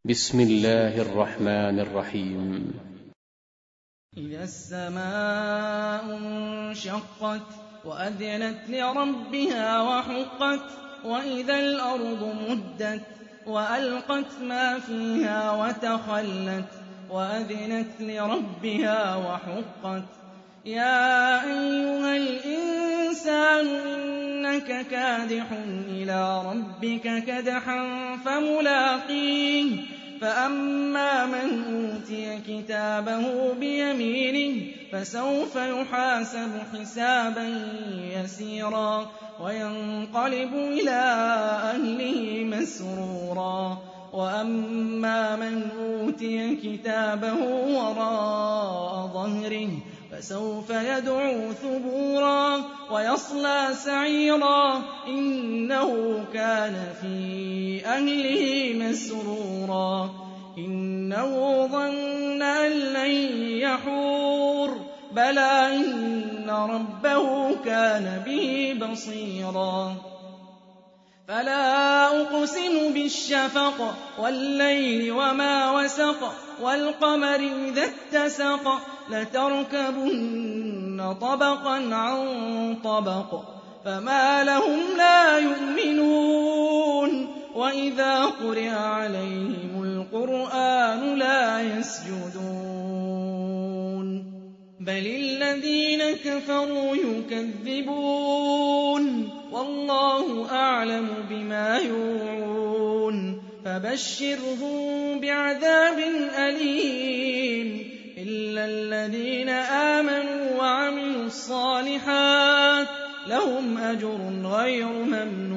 بسم الله الرحمن الرحيم. إذا السماء انشقت وأذنت لربها وحقت وإذا الأرض مدت وألقت ما فيها وتخلت وأذنت لربها وحقت يا أيها الإنسان إنك كادح إلى ربك كدحا فملاقيه فأما من أوتي كتابه بيمينه فسوف يحاسب حسابا يسيرا وينقلب إلى أهله مسرورا وأما من أوتي كتابه وراء ظهره فسوف يدعو ثبورا ويصلى سعيرا إنه كان في أهله مسرورا إنه ظن أن لن يحور بلى إن ربه كان به بصيرا فلا أقسم بالشفق والليل وما وسق والقمر إذا اتسق لتركبن طبقا عن طبق فما لهم لا يؤمنون وإذا قرئ عليهم القرآن لا يسجدون بل الذين كفروا يكذبون والله أعلم بما يوعون فبشرهم بعذاب أليم إلا الذين آمنوا وعملوا الصالحات لهم أجر غير ممنون